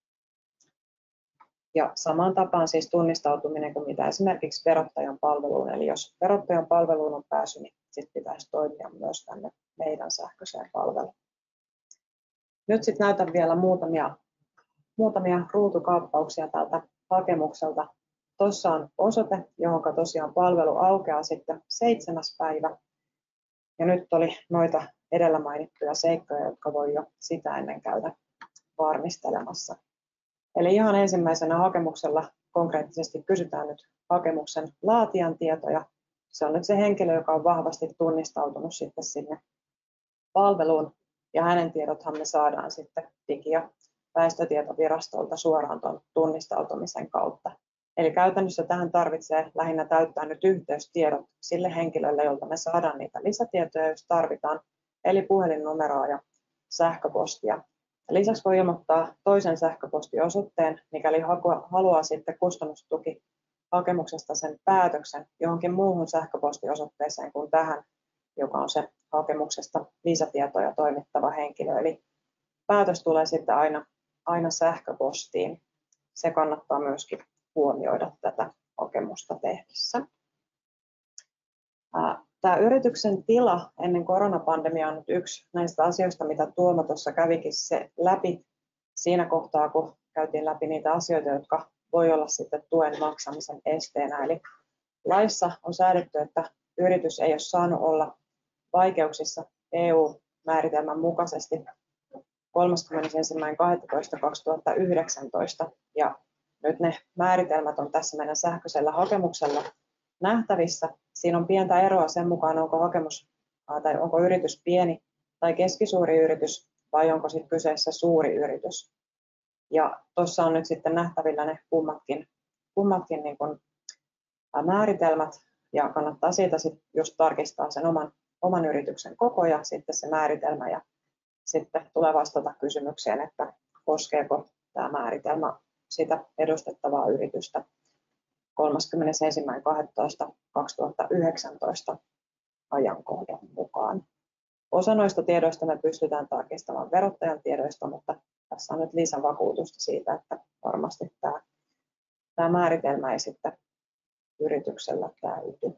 Ja samaan tapaan siis tunnistautuminen kuin mitä esimerkiksi verottajan palveluun. Eli jos verottajan palveluun on päässyt, niin sitten pitäisi toimia myös tänne meidän sähköiseen palveluun. Nyt sitten näytän vielä muutamia ruutukaappauksia tältä hakemukselta. Tuossa on osoite, johon tosiaan palvelu aukeaa sitten 7. päivä. Ja nyt oli noita edellä mainittuja seikkoja, jotka voi jo sitä ennen käydä varmistelemassa. Eli ihan ensimmäisenä hakemuksella konkreettisesti kysytään nyt hakemuksen laatijan tietoja. Se on nyt se henkilö, joka on vahvasti tunnistautunut sitten sinne palveluun. Ja hänen tiedothan me saadaan sitten Digi- ja väestötietovirastolta suoraan tuon tunnistautumisen kautta. Eli käytännössä tähän tarvitsee lähinnä täyttää nyt yhteystiedot sille henkilölle, jolta me saadaan niitä lisätietoja, jos tarvitaan, eli puhelinnumeroa ja sähköpostia. Lisäksi voi ilmoittaa toisen sähköpostiosoitteen, mikäli haluaa sitten kustannustukihakemuksesta sen päätöksen johonkin muuhun sähköpostiosoitteeseen kuin tähän, joka on se hakemuksesta lisätietoja toimittava henkilö. Eli päätös tulee sitten aina sähköpostiin. Se kannattaa myöskin huomioida tätä hakemusta tehdessä. Tämä yrityksen tila ennen koronapandemiaa on nyt yksi näistä asioista, mitä Tuomo tuossa kävikin se läpi siinä kohtaa, kun käytiin läpi niitä asioita, jotka voi olla sitten tuen maksamisen esteenä. Eli laissa on säädetty, että yritys ei ole saanut olla vaikeuksissa EU-määritelmän mukaisesti 31.12.2019 ja nyt ne määritelmät on tässä meidän sähköisellä hakemuksella nähtävissä. Siinä on pientä eroa sen mukaan, onko yritys pieni tai keskisuuri yritys vai onko sitten kyseessä suuri yritys. Ja tuossa on nyt sitten nähtävillä ne kummatkin niin kuin määritelmät, ja kannattaa siitä sitten just tarkistaa sen oman yrityksen koko ja sitten se määritelmä, ja sitten tulee vastata kysymykseen, että koskeeko tämä määritelmä sitä edustettavaa yritystä 31.12.2019 ajankohdan mukaan. Osa noista tiedoista me pystytään tarkistamaan verottajan tiedoista, mutta tässä on nyt lisävakuutusta siitä, että varmasti tämä määritelmä ei sitten yrityksellä täyty.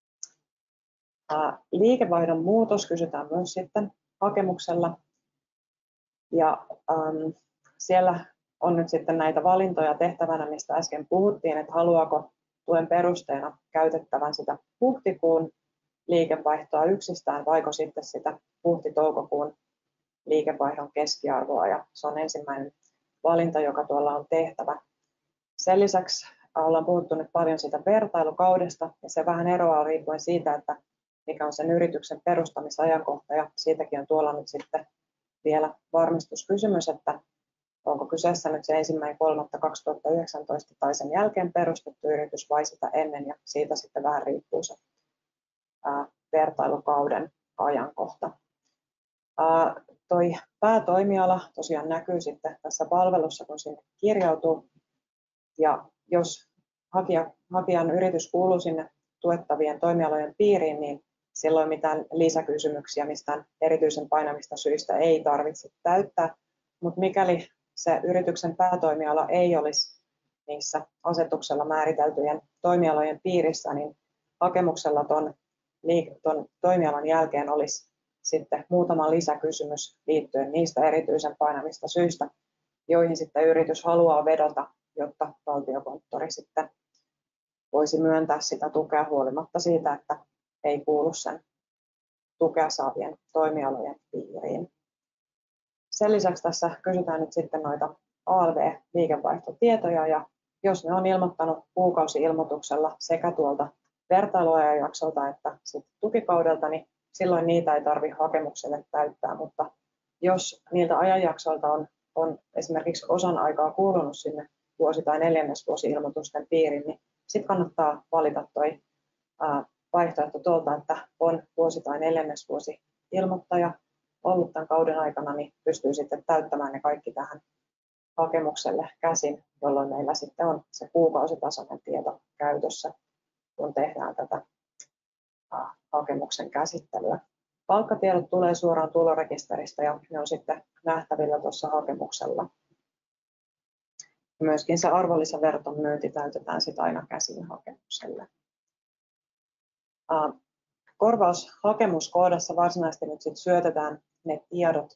Liikevaihdon muutos kysytään myös sitten hakemuksella. Ja siellä on nyt sitten näitä valintoja tehtävänä, mistä äsken puhuttiin, että haluaako tuen perusteena käytettävän sitä huhtikuun liikevaihtoa yksistään, vaiko sitten sitä huhti-toukokuun liikevaihdon keskiarvoa, ja se on ensimmäinen valinta, joka tuolla on tehtävä. Sen lisäksi ollaan puhuttu nyt paljon siitä vertailukaudesta, ja se vähän eroaa riippuen siitä, että mikä on sen yrityksen perustamisajankohta, ja siitäkin on tuolla nyt sitten vielä varmistuskysymys, että onko kyseessä nyt se 1.3.2019 tai sen jälkeen perustettu yritys vai sitä ennen, ja siitä sitten vähän riippuu se vertailukauden ajankohta. Toi päätoimiala tosiaan näkyy sitten tässä palvelussa, kun sinne kirjautuu, ja jos hakijan yritys kuuluu sinne tuettavien toimialojen piiriin, niin silloin mitään lisäkysymyksiä mistään erityisen painavista syistä ei tarvitse täyttää, mutta mikäli se yrityksen päätoimiala ei olisi niissä asetuksella määriteltyjen toimialojen piirissä, niin hakemuksella ton toimialan jälkeen olisi sitten muutama lisäkysymys liittyen niistä erityisen painavista syistä, joihin sitten yritys haluaa vedota, jotta Valtiokonttori sitten voisi myöntää sitä tukea huolimatta siitä, että ei kuulu sen tukea saavien toimialojen piiriin. Sen lisäksi tässä kysytään nyt sitten noita ALV-liikevaihtotietoja, ja jos ne on ilmoittanut kuukausi-ilmoituksella sekä tuolta vertailuajanjaksolta että sitten tukikaudelta, niin silloin niitä ei tarvitse hakemukselle täyttää, mutta jos niiltä ajanjaksoilta on esimerkiksi osan aikaa kuulunut sinne vuosi- tai neljännesvuosi-ilmoitusten piiriin, niin sitten kannattaa valita tuo vaihtoehto tuolta, että on vuosi- tai neljännesvuosi-ilmoittaja ollut tämän kauden aikana, niin pystyy sitten täyttämään ne kaikki tähän hakemukselle käsin, jolloin meillä sitten on se kuukausitasoinen tieto käytössä, kun tehdään tätä hakemuksen käsittelyä. Palkkatiedot tulee suoraan tulorekisteristä ja ne on sitten nähtävillä tuossa hakemuksella. Myöskin se arvonlisäveroton myynti täytetään sitten aina käsin hakemukselle. Korvaushakemuskoodassa varsinaisesti nyt sitten syötetään ne tiedot,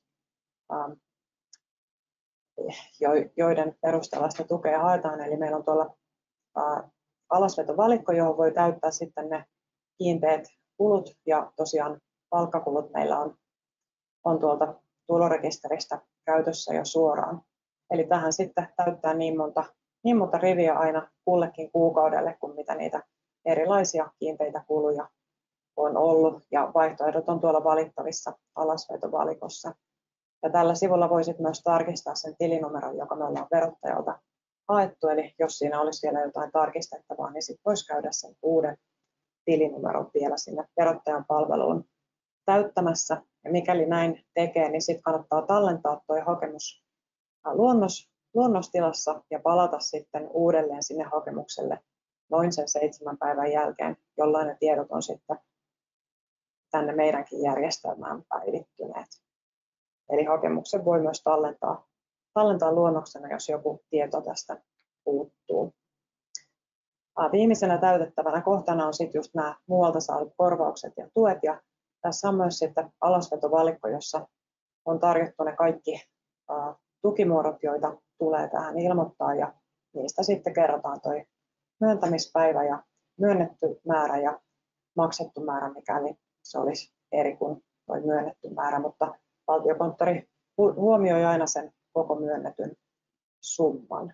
joiden perusteella sitä tukea haetaan. Eli meillä on tuolla alasvetovalikko, johon voi täyttää sitten ne kiinteät kulut, ja tosiaan palkkakulut meillä on tuolta tulorekisteristä käytössä jo suoraan. Eli tähän sitten täyttää niin monta riviä aina kullekin kuukaudelle, kun mitä niitä erilaisia kiinteitä kuluja on ollut, ja vaihtoehdot on tuolla valittavissa alasvetovalikossa. Ja tällä sivulla voisit myös tarkistaa sen tilinumeron, joka me ollaan verottajalta haettu, eli jos siinä olisi vielä jotain tarkistettavaa, niin sitten voisi käydä sen uuden tilinumeron vielä sinne verottajan palveluun täyttämässä. Ja mikäli näin tekee, niin sitten kannattaa tallentaa tuo hakemus luonnostilassa ja palata sitten uudelleen sinne hakemukselle noin sen 7 päivän jälkeen, jolloin ne tiedot on sitten tänne meidänkin järjestelmään päivittyneet. Eli hakemuksen voi myös tallentaa luonnoksena, jos joku tieto tästä puuttuu. Viimeisenä täytettävänä kohtana on sitten just nämä muualta saadut korvaukset ja tuet, ja tässä on myös sitten alasvetovalikko, jossa on tarjottu ne kaikki tukimuodot, joita tulee tähän ilmoittaa, ja niistä sitten kerrotaan tuo myöntämispäivä ja myönnetty määrä ja maksettu määrä, mikäli se olisi eri kuin tuo myönnetty määrä, mutta Valtiokonttori huomioi aina sen koko myönnetyn summan.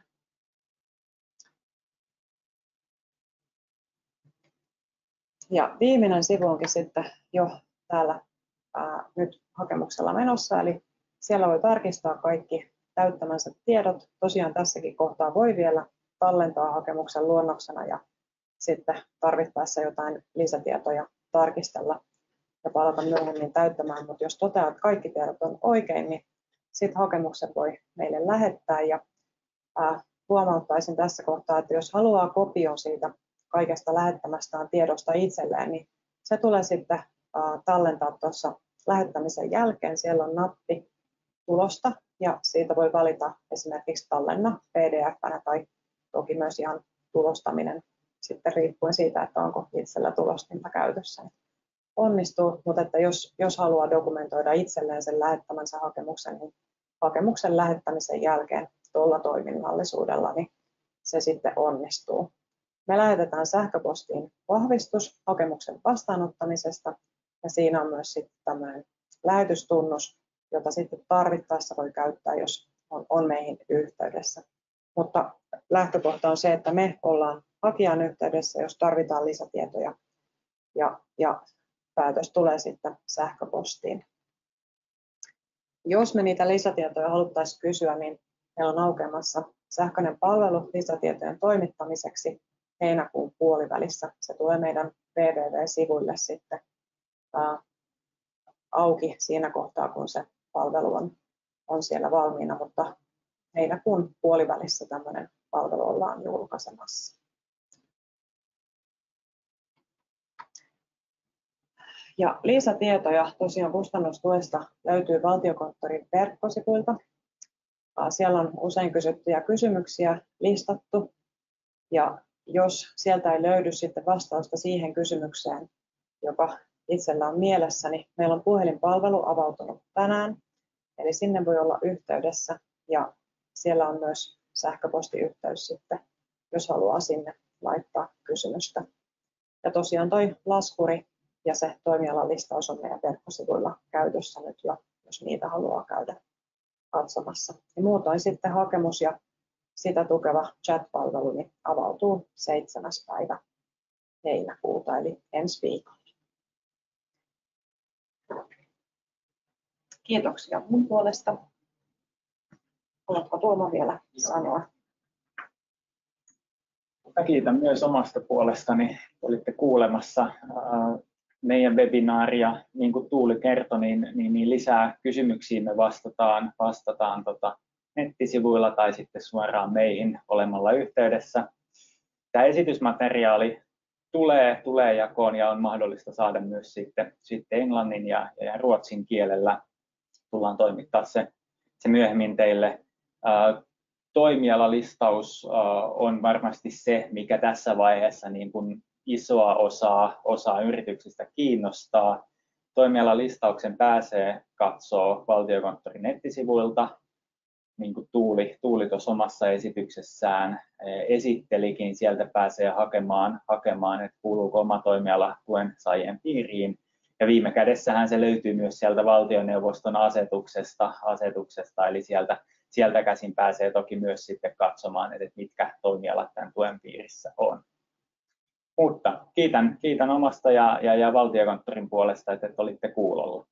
Ja viimeinen sivu onkin sitten jo täällä nyt hakemuksella menossa, eli siellä voi tarkistaa kaikki täyttämänsä tiedot. Tosiaan tässäkin kohtaa voi vielä tallentaa hakemuksen luonnoksena ja sitten tarvittaessa jotain lisätietoja tarkistella ja palata myöhemmin täyttämään, mutta jos toteaa, että kaikki tiedot on oikein, niin sitten hakemuksen voi meille lähettää ja huomauttaisin tässä kohtaa, että jos haluaa kopion siitä kaikesta lähettämästään tiedosta itselleen, niin se tulee sitten tallentaa tuossa lähettämisen jälkeen. Siellä on nappi tulosta ja siitä voi valita esimerkiksi tallenna PDF-nä tai toki myös ihan tulostaminen sitten riippuen siitä, että onko itsellä tulostinta käytössä. Onnistuu, mutta että jos haluaa dokumentoida itselleen sen lähettämänsä hakemuksen, niin hakemuksen lähettämisen jälkeen tuolla toiminnallisuudella, niin se sitten onnistuu. Me lähetetään sähköpostiin vahvistus hakemuksen vastaanottamisesta ja siinä on myös sitten tämmöinen lähetystunnus, jota sitten tarvittaessa voi käyttää, jos on meihin yhteydessä. Mutta lähtökohta on se, että me ollaan hakijan yhteydessä, jos tarvitaan lisätietoja ja päätös tulee sitten sähköpostiin. Jos me niitä lisätietoja haluttaisiin kysyä, niin meillä on aukeamassa sähköinen palvelu lisätietojen toimittamiseksi heinäkuun puolivälissä. Se tulee meidän www-sivuille sitten auki siinä kohtaa, kun se palvelu on siellä valmiina, mutta heinäkuun puolivälissä tämmöinen palvelu ollaan julkaisemassa. Ja lisätietoja tosiaan kustannustuesta löytyy Valtiokonttorin verkkosivuilta. Siellä on usein kysyttyjä kysymyksiä listattu ja jos sieltä ei löydy sitten vastausta siihen kysymykseen, joka itsellä on mielessä, niin meillä on puhelinpalvelu avautunut tänään, eli sinne voi olla yhteydessä ja siellä on myös sähköpostiyhteys sitten, jos haluaa sinne laittaa kysymystä. Ja tosiaan toi laskuri ja se toimialan listaus on meidän verkkosivuilla käytössä nyt jo, jos niitä haluaa käydä katsomassa. Ja muutoin sitten hakemus ja sitä tukeva chat-palvelu niin avautuu 7. päivä heinäkuuta, eli ensi viikolla. Kiitoksia mun puolesta. Haluatko Tuomo vielä sanoa? Mä kiitän myös omasta puolestani, olitte kuulemassa meidän webinaaria. Niin kuin Tuuli kertoi, niin lisää kysymyksiin me vastataan nettisivuilla tai sitten suoraan meihin olemalla yhteydessä. Tämä esitysmateriaali tulee jakoon ja on mahdollista saada myös sitten englannin ja ruotsin kielellä. Tullaan toimittaa se myöhemmin teille. Toimialalistaus on varmasti se, mikä tässä vaiheessa niin kuin isoa osaa yrityksistä kiinnostaa. Toimialalistauksen pääsee katsoa Valtiokonttorin nettisivuilta, niin kuin Tuuli tuossa omassa esityksessään esittelikin. Sieltä pääsee hakemaan, että kuuluuko oma toimiala tuen saajien piiriin. Ja viime kädessähän se löytyy myös sieltä valtioneuvoston asetuksesta, eli sieltä käsin pääsee toki myös sitten katsomaan, että mitkä toimialat tämän tuen piirissä on. Mutta kiitän omasta ja Valtiokonttorin puolesta, että olitte kuulolla.